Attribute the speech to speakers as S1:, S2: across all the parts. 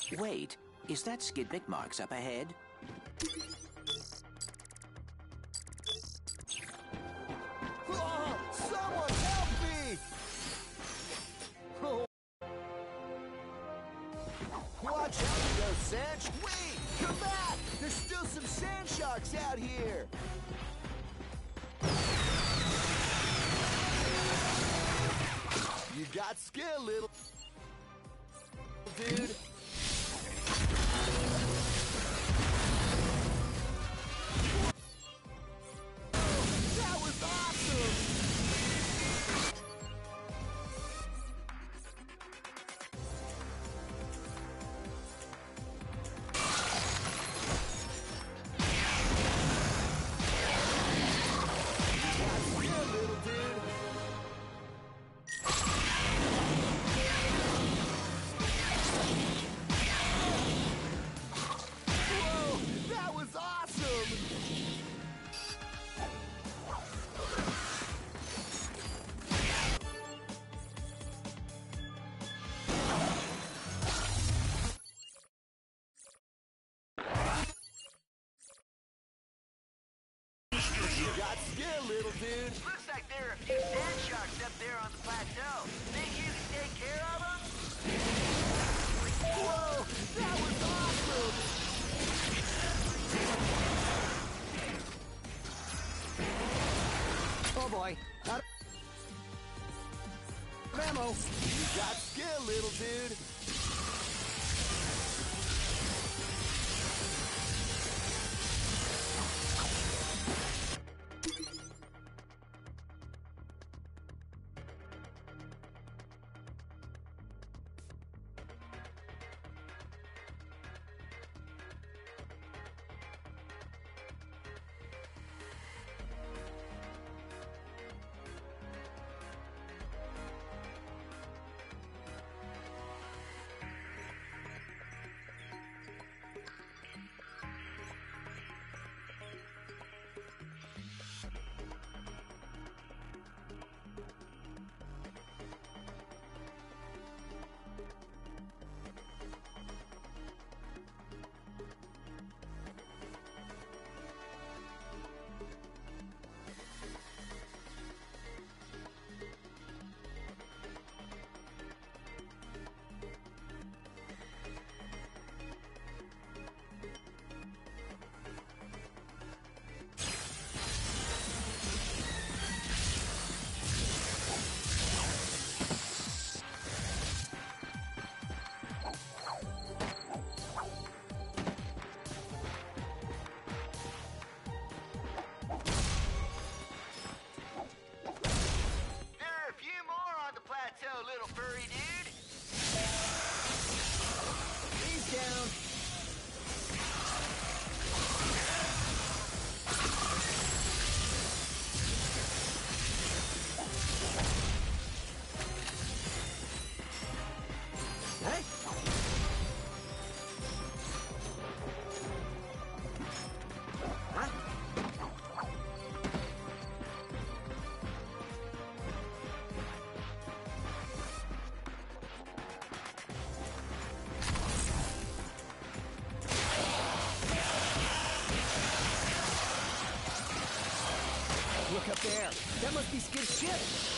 S1: Wait, is that skid marks up ahead?
S2: Oh, someone help me! Oh. Watch out, you go, Sanch! Wait! Come back! There's still some sand sharks out here! You got skill, little dude. That was awesome! Got skill, little dude.
S3: Looks like there are a few sand sharks up there on the plateau. Think you can take care of them?
S2: Whoa, that was awesome!
S4: Oh boy. Out of ammo.
S2: You got skill, little dude.
S3: Little furry dude.
S4: He's down. Hey. Huh? Look up there. That must be Skid's ship.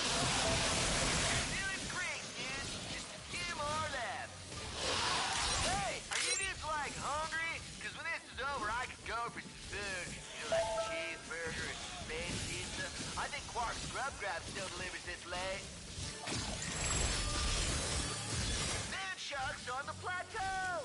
S3: Doing great, dude. Just a few more left. Hey, are you dudes, like, hungry? Because when this is over, I could go for some food. You know, like a cheeseburger and some space pizza. I think Quark Scrub Grab still delivers this late. Sand sharks on the plateau!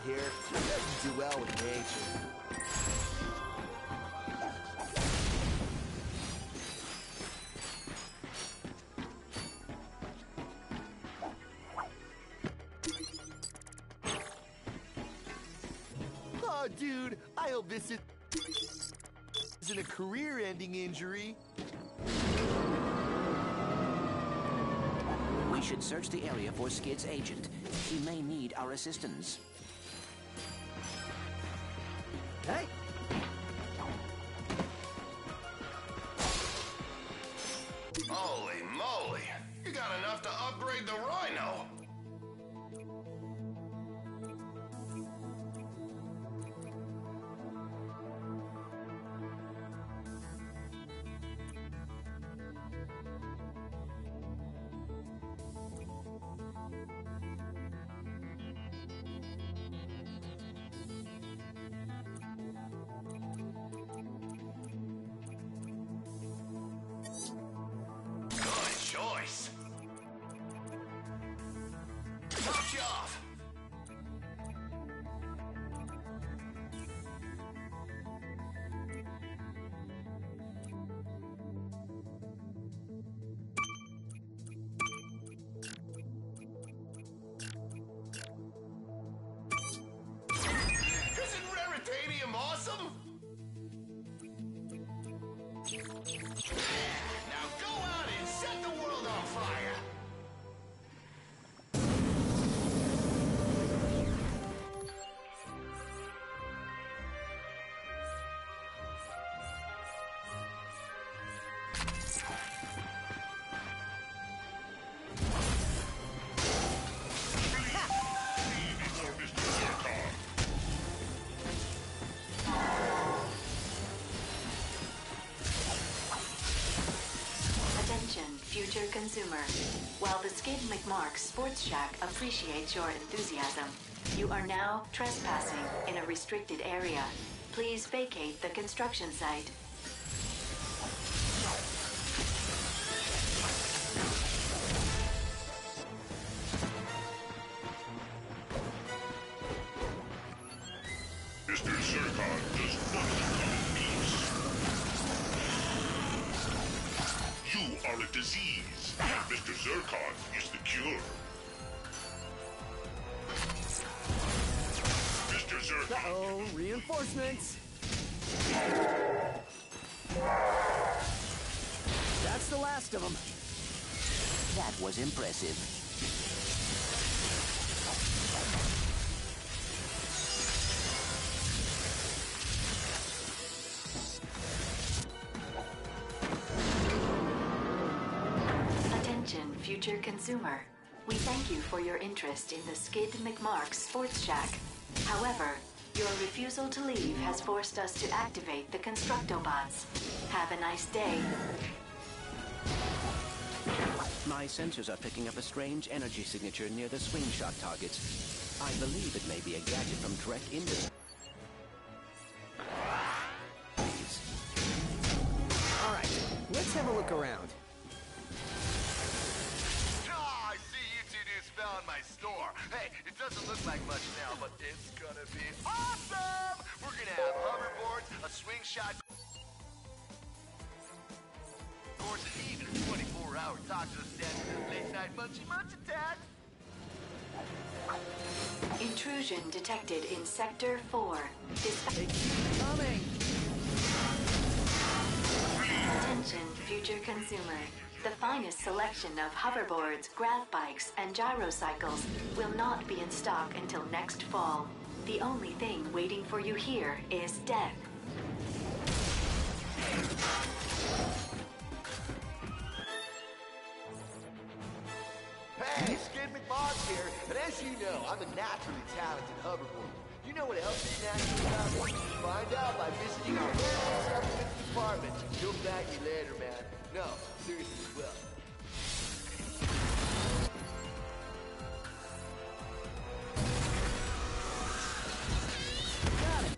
S2: here. It doesn't do well with nature. Oh, dude, I hope this isn't a career-ending injury.
S1: We should search the area for Skid's agent. He may need our assistance.
S4: Hey!
S5: Holy moly! You got enough to upgrade the Rhino! Good choice! Top you off! Isn't Raritanium awesome? Now go out and set the world on fire!
S6: Attention, future consumer. While the Skid McMark Sports Shack appreciates your enthusiasm, you are now trespassing in a restricted area. Please vacate the construction site.
S5: Mr. Zircon does not come in peace. You are a disease, and Mr. Zircon is the cure. Mr. Zircon...
S4: Uh-oh, reinforcements! That's the last of them.
S1: That was impressive.
S6: Attention, future consumer. We thank you for your interest in the Skid McMark Sports Shack. However, your refusal to leave has forced us to activate the Constructobots. Have a nice day.
S1: My sensors are picking up a strange energy signature near the Swingshot targets. I believe it may be a gadget from Trek Industries.
S4: All right, let's have a look around.
S3: Ah, I see you two dudes found my store. Hey, it doesn't look like much now, but it's gonna be awesome! We're gonna have hoverboards, a Swingshot course, and even a 24-hour talk to us stand for the late-night munchy-munch attack.
S6: Intrusion detected in Sector 4.
S4: They keep coming!
S6: Attention, future consumer. The finest selection of hoverboards, grav bikes, and gyrocycles will not be in stock until next fall. The only thing waiting for you here is death.
S2: Hey, Skid McMark here, and as you know, I'm a naturally talented hoverboard. You know what else is natural about me? Find out by visiting our local supplements department. She'll thank you later, man. No, seriously, you will.
S4: Got it!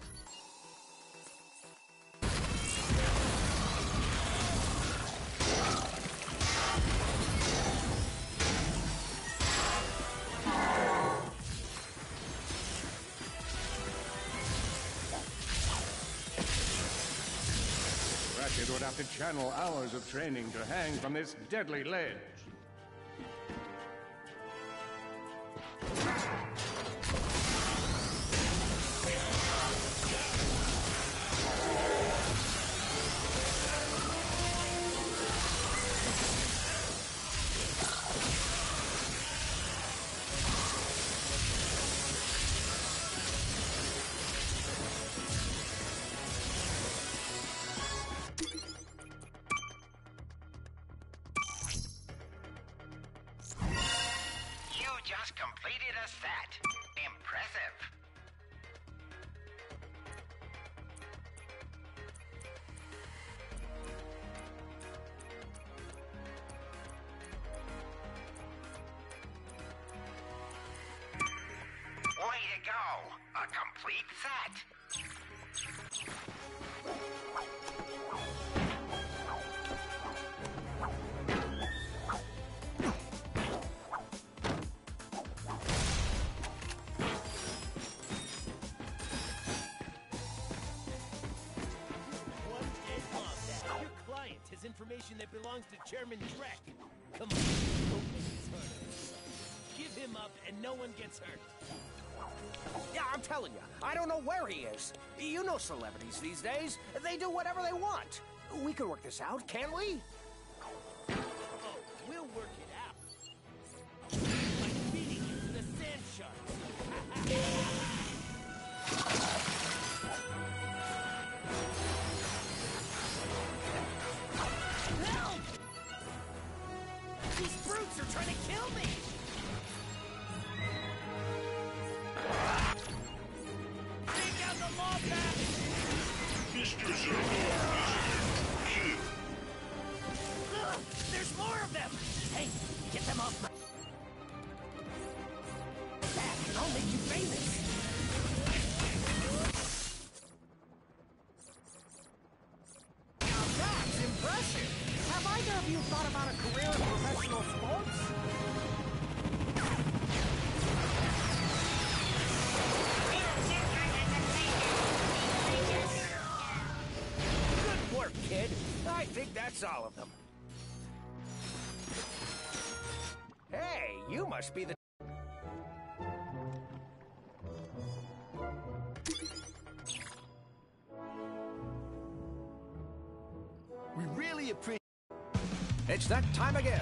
S7: It would have to channel hours of training to hang from this deadly ledge.
S3: Just completed a set. Impressive. Way to go. A complete set.
S4: His information that belongs to Chairman Drek. Come on, don't make this hurt. Give him up and no one gets hurt.
S8: Yeah, I'm telling you, I don't know where he is. You know celebrities these days. They do whatever they want. We can work this out, can't we?
S4: Oh, we'll work it out. By feeding you to the sand sharks. These brutes are trying to kill me! Take out the law path!
S5: Mr. Zergo, here.
S4: There's more of them! Hey, get them off my... That can all make you famous!
S8: Now that's impressive! Have either of you thought about a career in professional sports? Good work, kid. I think that's all of them. Hey, you must be the...
S2: We really appreciate...
S8: It's that time again.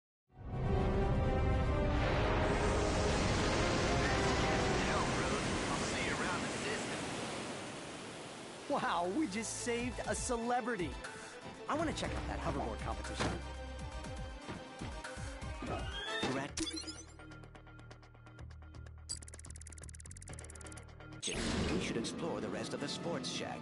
S4: Wow, we just saved a celebrity. I want to check out that hoverboard competition.
S1: We should explore the rest of the sports shack.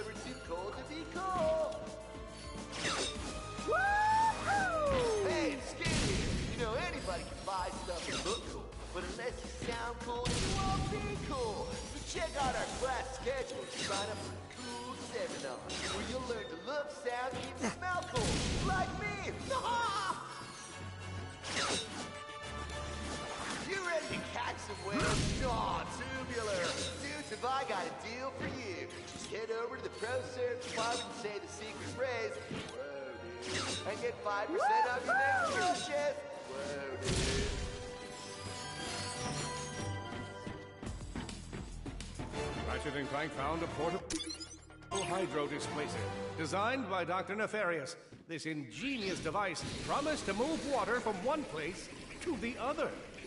S2: never too cold to be cool.
S8: Woohoo!
S2: Hey, it's Skinny here. You know, anybody can buy stuff and look cool, but unless you sound cool, you won't be cool. So check out our class schedule to sign up for a cool seminar, where you'll learn to look, sound, and even smell cool, like me. You ready to catch some waves? Aw, tubular. Dudes, have I got a deal for you. Just head over to the Pro Serve department and say the secret phrase, whoa, dude, and get 5% off your next purchase. Whoa, dude.
S7: Ratchet and Clank found a portable hydro displacer designed by Dr. Nefarious. This ingenious device promised to move water from one place to the other.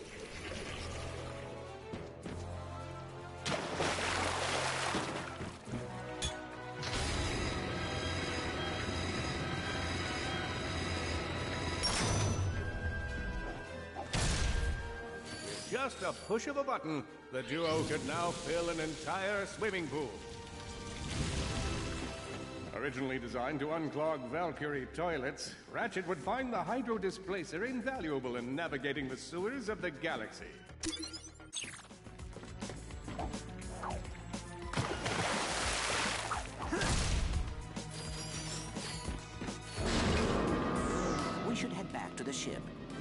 S7: With just a push of a button, the duo could now fill an entire swimming pool. Originally designed to unclog Valkyrie toilets, Ratchet would find the hydro displacer invaluable in navigating the sewers of the galaxy.
S1: We should head back to the ship.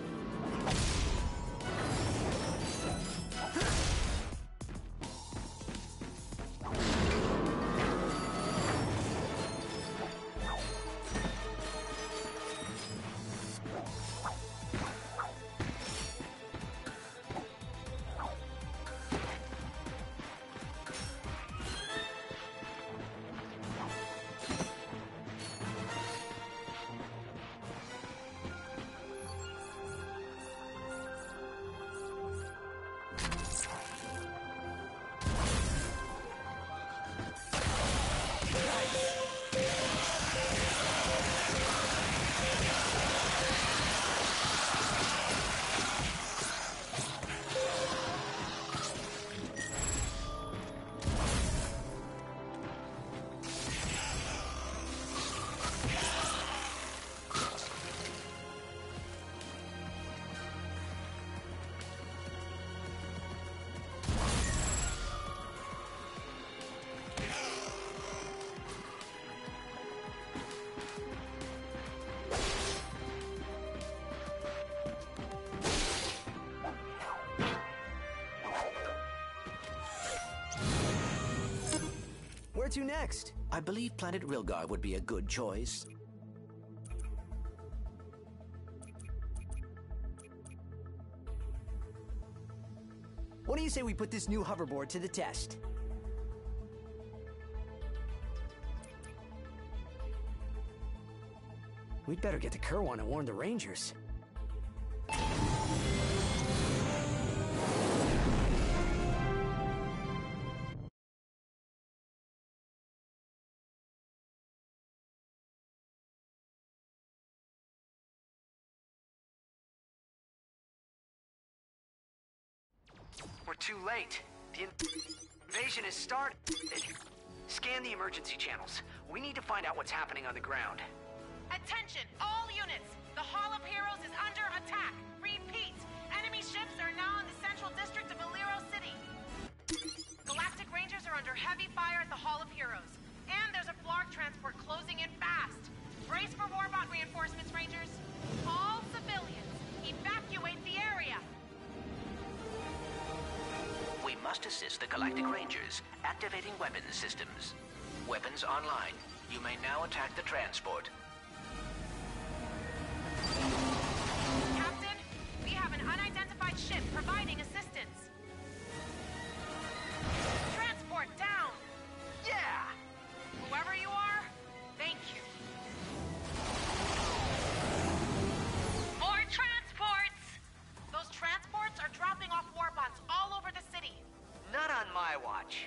S8: Where to next?
S1: I believe Planet Rilgar would be a good choice.
S8: What do you say we put this new hoverboard to the test? We'd better get to Kerwan and warn the Rangers.
S9: We're too late. The invasion has started. Scan the emergency channels. We need to find out what's happening on the ground.
S10: Attention, all units! The Hall of Heroes is under attack! Repeat! Enemy ships are now in the central district of Aliro City. Galactic Rangers are under heavy fire at the Hall of Heroes. And there's a Flark transport closing in fast. Brace for Warbot reinforcements, Rangers. All civilians, evacuate the area!
S1: We must assist the Galactic Rangers, activating weapons systems. Weapons online. You may now attack the transport.
S10: Captain, we have an unidentified ship providing assistance. Transport down!
S9: Yeah!
S10: Whoever you are, thank you. More transports! Those transports are dropping off warbots all over the city.
S9: Not on my watch.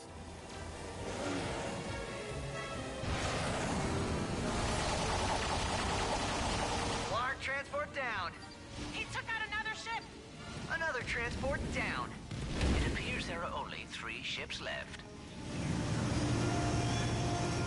S9: Flark transport down.
S10: He took out another ship.
S9: Another transport down.
S1: It appears there are only 3 ships left.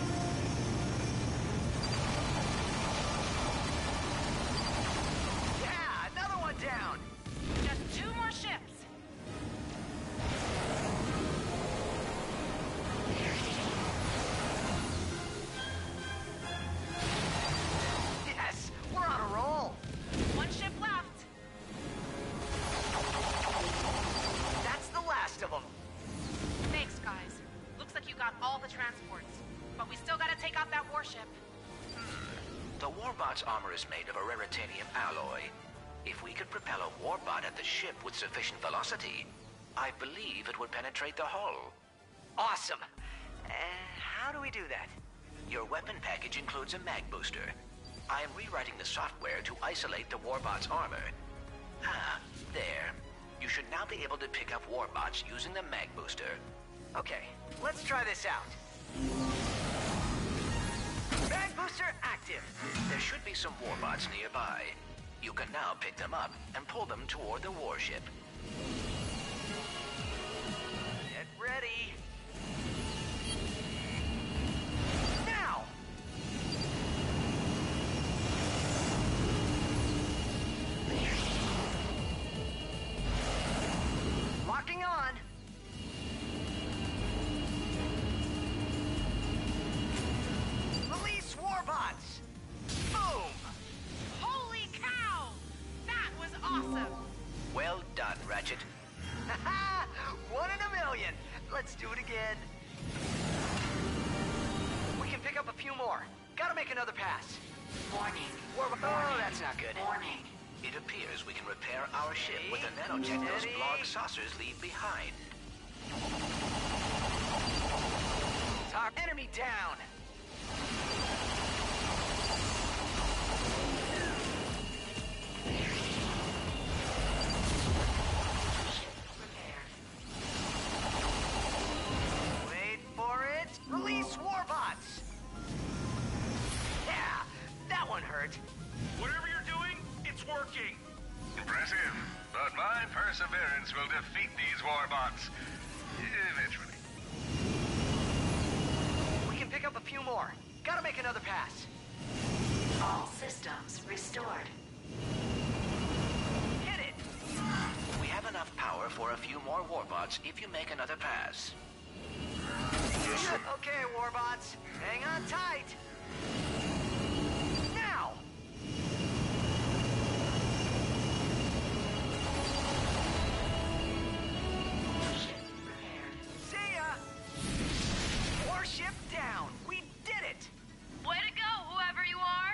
S10: out all the transports. But we still gotta take out that warship.
S11: The warbot's armor is made of a Raritanium alloy. If we could propel a warbot at the ship with sufficient velocity, I believe it would penetrate the hull.
S9: Awesome. How do we do that?
S11: Your weapon package includes a mag booster. I am rewriting the software to isolate the warbot's armor. There. You should now be able to pick up warbots using the mag booster.
S9: Okay, let's try this out. Mag booster active.
S11: There should be some warbots nearby. You can now pick them up and pull them toward the warship.
S9: Get ready. Now! Locking on. Release warbots. Boom!
S10: Holy cow! That was awesome!
S11: Well done, Ratchet.
S9: Haha! 1 in a million. Let's do it again. We can pick up a few more. Gotta make another pass.
S6: Warning.
S9: Oh, that's not good.
S6: Warning.
S11: It appears we can repair our ship with the nanotechnos
S9: Steady.
S11: blog saucers leave behind.
S9: Top enemy down. Wait for it. Release warbots. Yeah, that one hurt.
S12: Whatever you're doing, it's working.
S5: Impressive. But my perseverance will defeat these warbots. Eventually.
S9: We can pick up a few more. Gotta make another pass.
S6: All systems restored.
S9: Hit it.
S11: We have enough power for a few more warbots if you make another pass.
S9: Okay, warbots. Hang on tight. Now! See ya! Warship down. We did it!
S10: Way to go, whoever you are!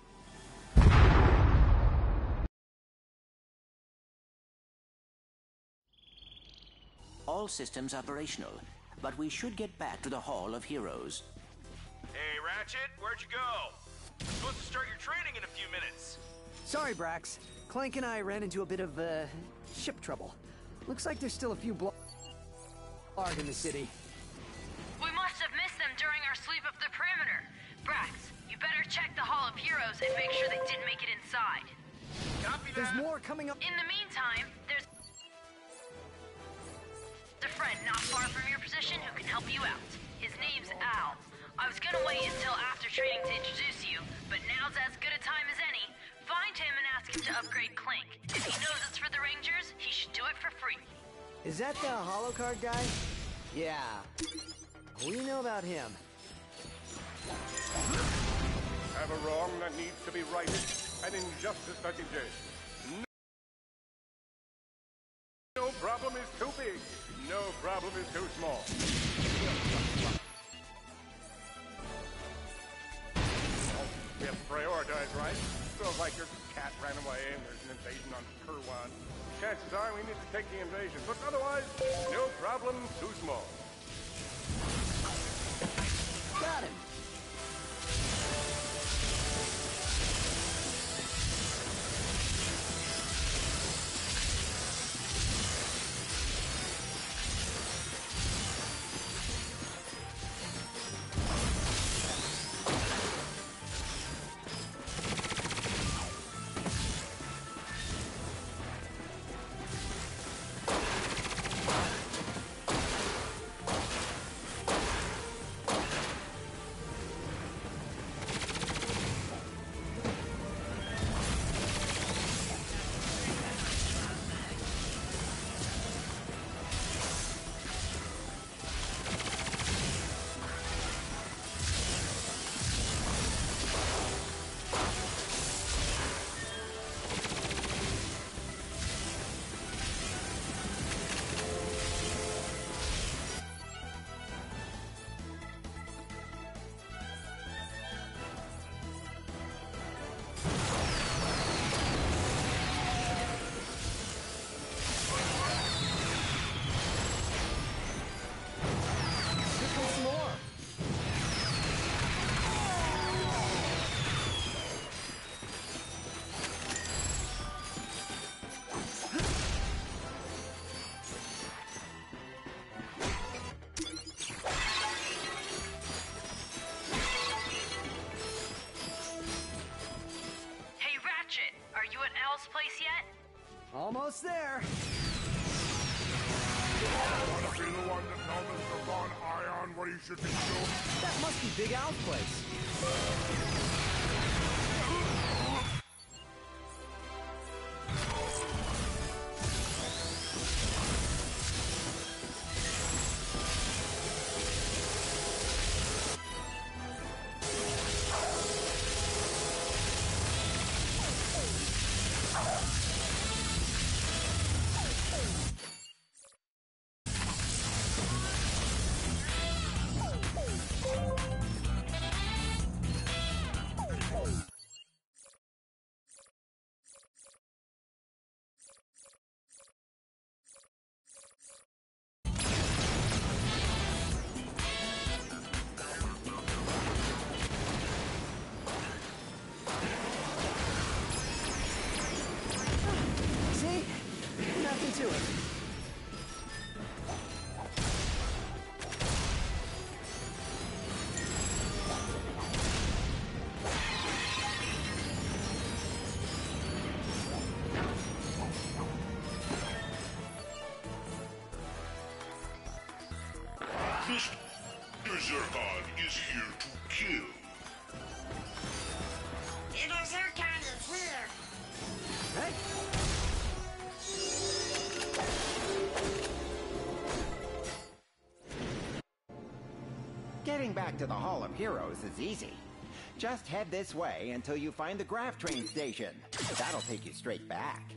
S1: All systems operational, but we should get back to the Hall of Heroes.
S12: Hey, Ratchet, where'd you go? You're supposed to start your training in a few minutes.
S8: Sorry, Brax. Clank and I ran into a bit of, ship trouble. Looks like there's still a few blog in the city.
S10: We must have missed them during our sweep up the perimeter. Brax, you better check the Hall of Heroes and make sure they didn't make it inside.
S12: Copy that.
S8: There's more coming up.
S10: In the meantime, there's a friend not far from your position who can help you out. His name's Al. I was gonna wait until after training to introduce you, but now's as good a time as any. Find him and ask him to upgrade Clank. If he knows it's for the Rangers, he should do it for free.
S8: Is that the holocard guy? Yeah. We know about him.
S7: Have a wrong that needs to be righted, an injustice that exists. No problem is too big. No problem is too small. We have prioritized, right? Feels like your cat ran away and there's an invasion on Kerwan. Chances are we need to take the invasion, but otherwise, no problem too small.
S8: Got him. there?
S13: Wanna be the one to tell Mr. Von Ion what he should be doing?
S8: That must be Big Al's place. To it.
S13: Mr. Zircon is here to kill.
S10: Mr. Zircon is here.
S8: Hey.
S14: Getting back to the Hall of Heroes is easy. Just head this way until you find the Graph Train station. That'll take you straight back.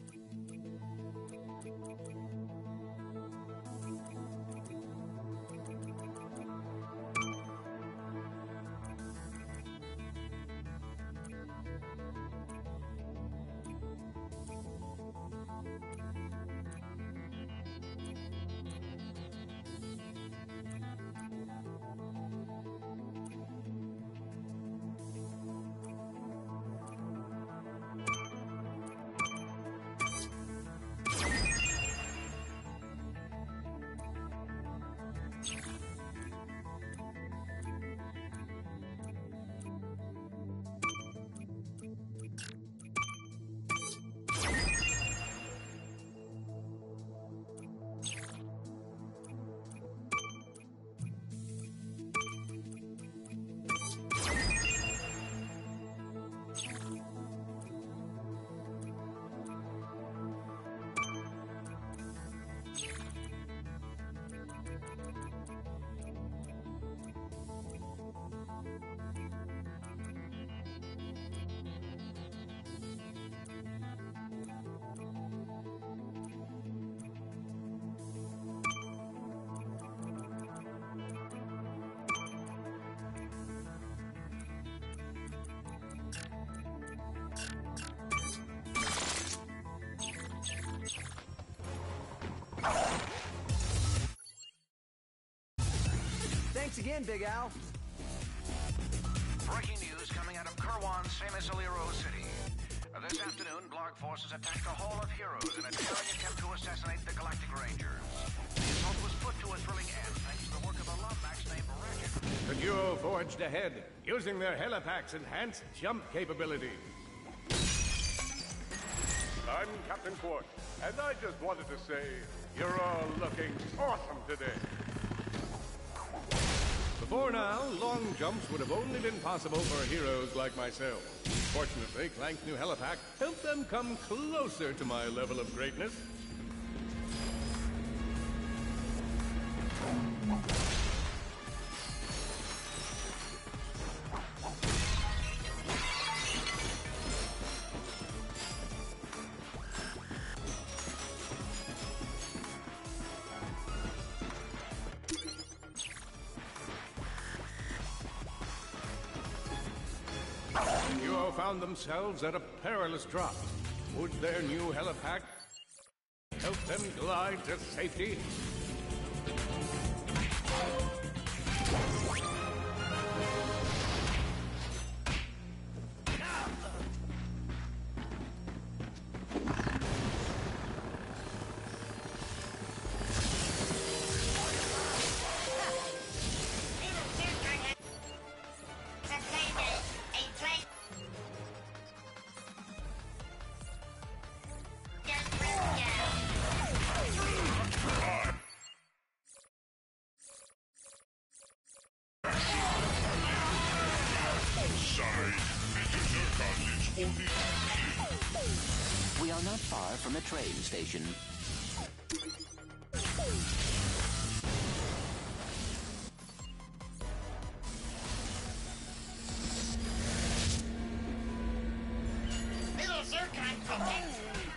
S8: Thanks again, Big Al.
S9: Breaking news coming out of Kirwan's famous Aliro City. This afternoon, Blarg forces attacked the Hall of Heroes in a daring attempt to assassinate the Galactic Rangers. The assault was put to a thrilling end thanks to the work of a Lombax named Ratchet.
S7: The duo forged ahead, using their Helipac's enhanced jump capability.
S13: I'm Captain Quark, and I just wanted to say, you're all looking awesome today.
S7: Before now, long jumps would have only been possible for heroes like myself. Fortunately, Clank's new helipack helped them come closer to my level of greatness. Found themselves at a perilous drop. Would their new helipack help them glide to safety?
S1: We are not far from a train station.
S3: Little Zircon cooking!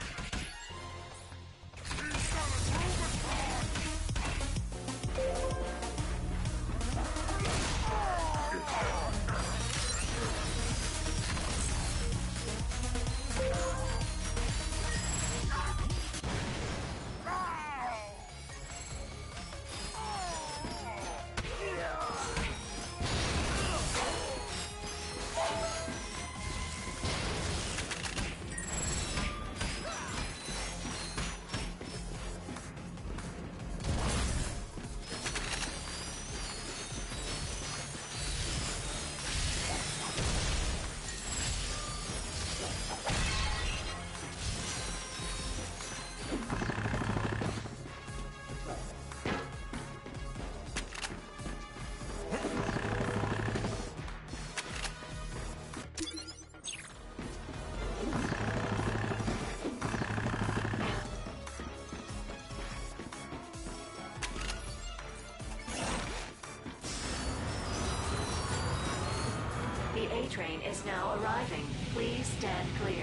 S6: The A train is now arriving. Please stand clear.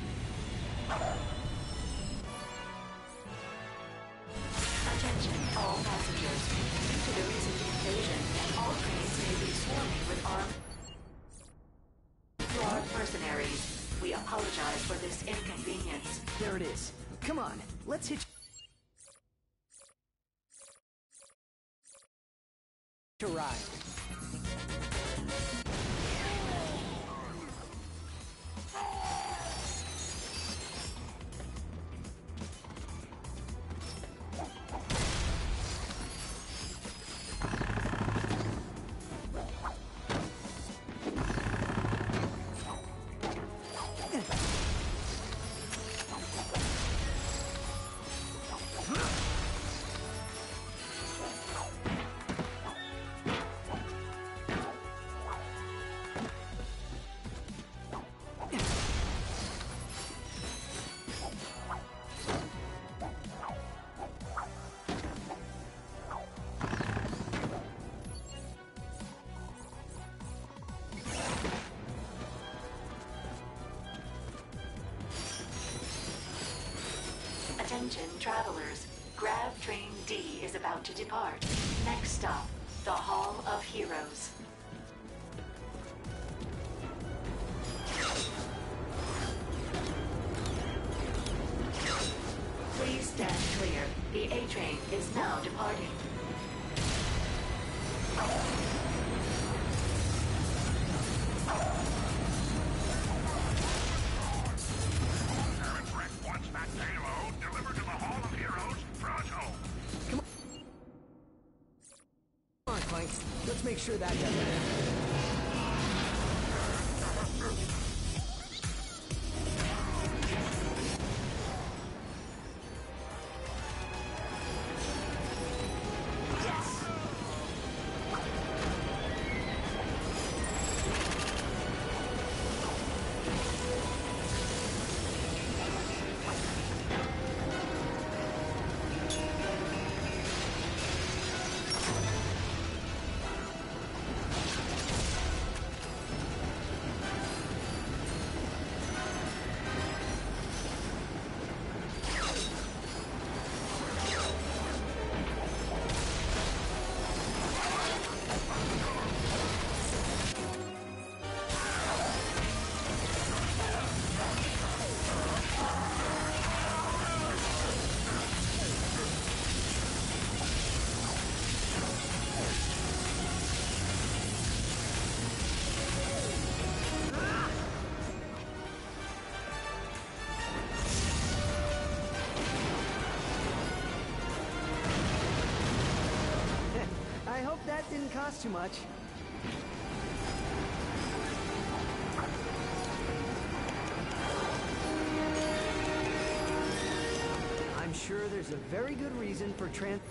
S6: Attention, all passengers. Due to the recent invasion, all trains may be swarming with armed mercenaries. We apologize for this inconvenience.
S8: There it is. Come on, let's hitch a ride.
S6: Attention travelers, Grav Train D is about to depart. Next stop, the Hall of Heroes. Please stand clear. The A train is now departing.
S8: Clank. Let's make sure that doesn't happen. I hope that didn't cost too much. I'm sure there's a very good reason for transporting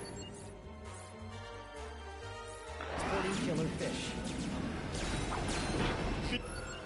S8: killer fish.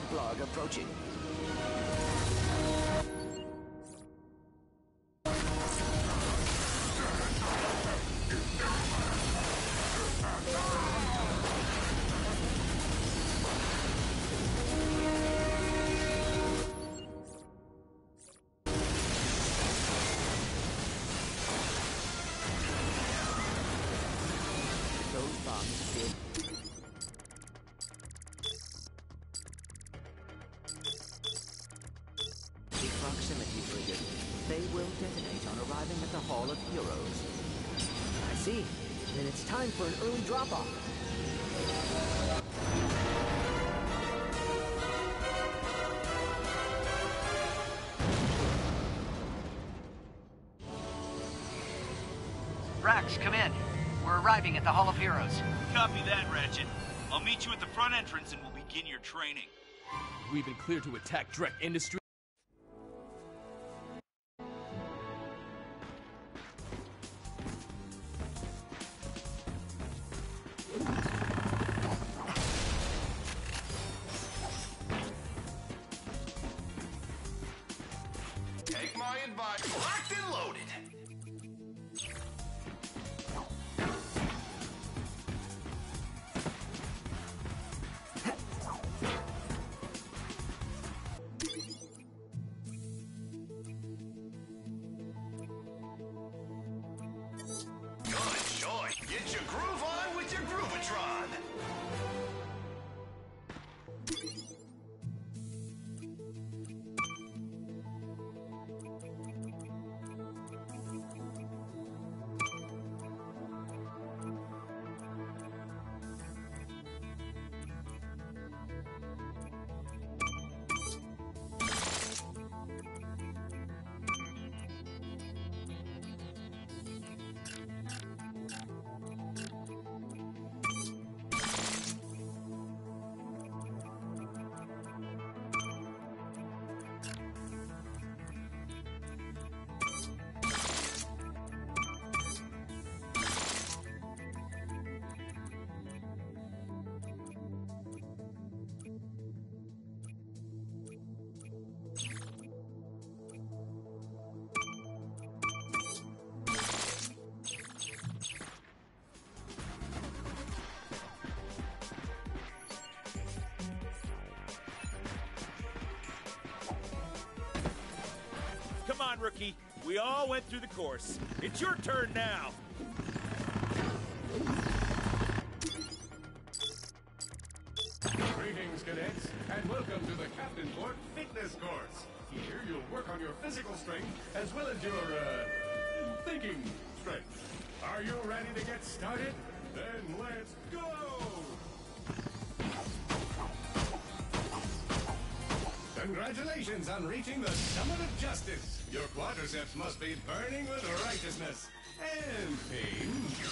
S1: Blog approaching. Those bombs did. The proximity trigger. They will detonate on arriving at the Hall of Heroes.
S8: I see. Then it's time for an early drop-off.
S15: Rax, come in. We're arriving at the Hall of Heroes.
S12: Copy that, Ratchet. I'll meet you at the front entrance and we'll begin your training.
S16: We've been cleared to attack Drek Industries.
S9: Take my advice. Locked and loaded. Good choice. Get your groove on with your Groovatron.
S12: Come on, rookie. We all went through the course. It's your turn now.
S7: Greetings, cadets, and welcome to the Captain Port Fitness Course. Here you'll work on your physical strength as well as your, thinking strength. Are you ready to get started? Then let's go! Congratulations on reaching the summit of justice. Your quadriceps must be burning with righteousness and pain.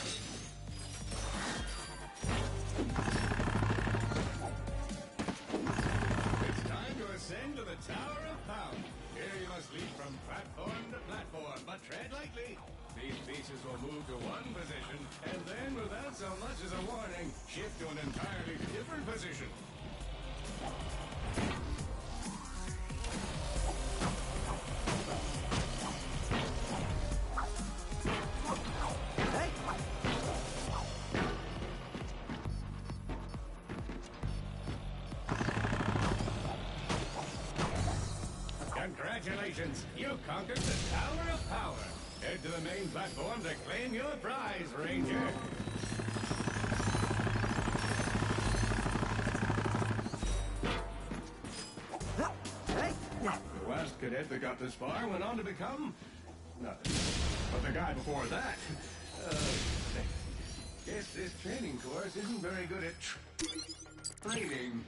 S7: It's time to ascend to the Tower of Power. Here you must leap from platform to platform, but tread lightly. These pieces will move to one position, and then, without so much as a warning, shift to an entirely different position. Congratulations! You conquered the Tower of Power! Head to the main platform to claim your prize, Ranger! The last cadet that got this far went on to become... nothing. But the guy before that... guess this training course isn't very good at... training.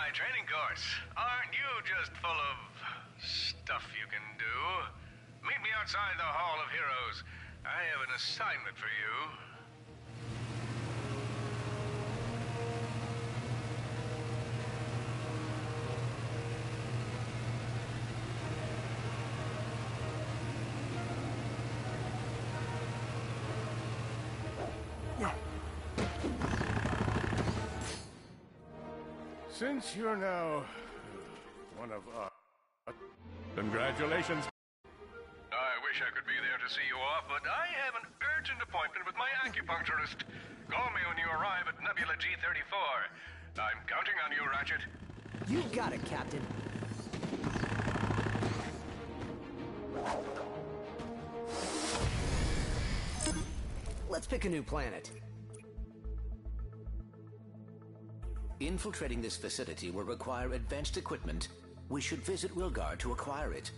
S5: my training course. Aren't you just full of stuff you can do? Meet me outside the Hall of Heroes. I have an assignment for you.
S7: Since you're now one of us, congratulations.
S5: I wish I could be there to see you off, but I have an urgent appointment with my acupuncturist. Call me when you arrive at Nebula G34. I'm counting on you, Ratchet.
S8: You got it, Captain. Let's pick a new planet.
S1: Infiltrating this facility will require advanced equipment. We should visit Wilgar to acquire it.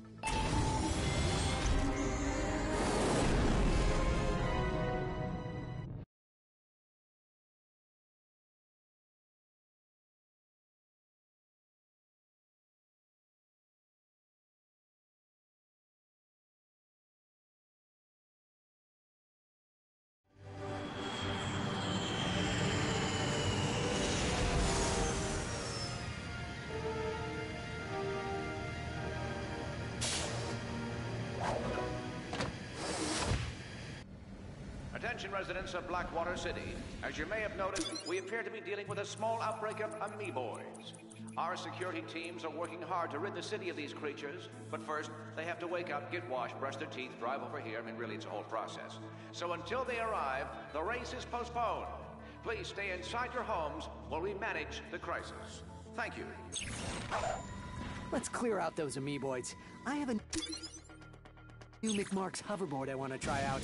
S9: Attention residents of Blackwater City. As you may have noticed, we appear to be dealing with a small outbreak of amoeboids. Our security teams are working hard to rid the city of these creatures, but first, they have to wake up, get washed, brush their teeth, drive over here. I mean, really, it's a whole process. So until they arrive, the race is postponed. Please stay inside your homes while we manage the crisis. Thank you.
S8: Let's clear out those amoeboids. I have a new McMark's hoverboard I want to try out.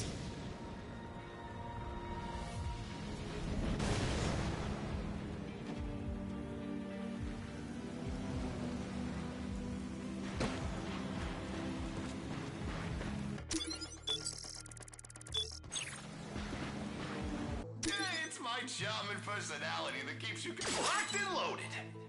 S2: It's my charming personality that keeps you locked and loaded.